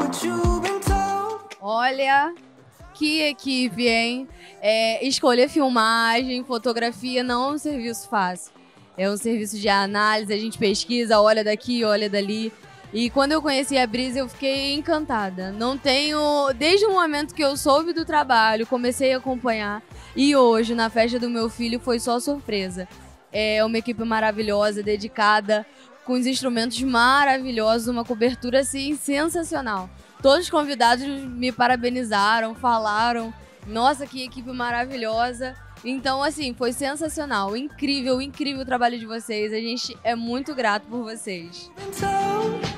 Olha, que equipe, hein? Escolher filmagem, fotografia não é um serviço fácil. É um serviço de análise, a gente pesquisa, olha daqui, olha dali. E quando eu conheci a Brisa, eu fiquei encantada. Não tenho... Desde o momento que eu soube do trabalho, comecei a acompanhar. E hoje, na festa do meu filho, foi só surpresa. É uma equipe maravilhosa, dedicada, com os instrumentos maravilhosos, uma cobertura, assim, sensacional. Todos os convidados me parabenizaram, falaram, nossa, que equipe maravilhosa. Então, assim, foi sensacional, incrível, incrível o trabalho de vocês. A gente é muito grato por vocês.